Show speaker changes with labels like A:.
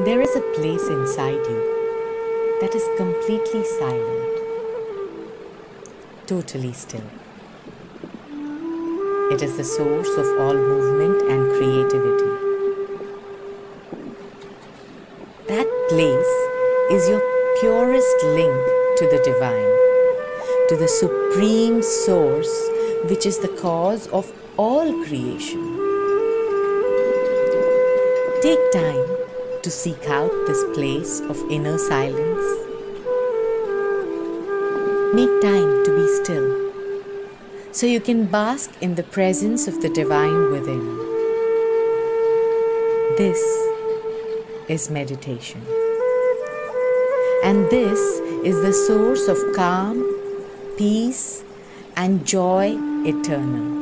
A: There is a place inside you that is completely silent, totally still. It is the source of all movement and creativity. That place is your purest link to the divine, to the supreme source which is the cause of all creation. Take time to seek out this place of inner silence. Make time to be still, so you can bask in the presence of the divine within. This is meditation. And this is the source of calm, peace, and joy eternal.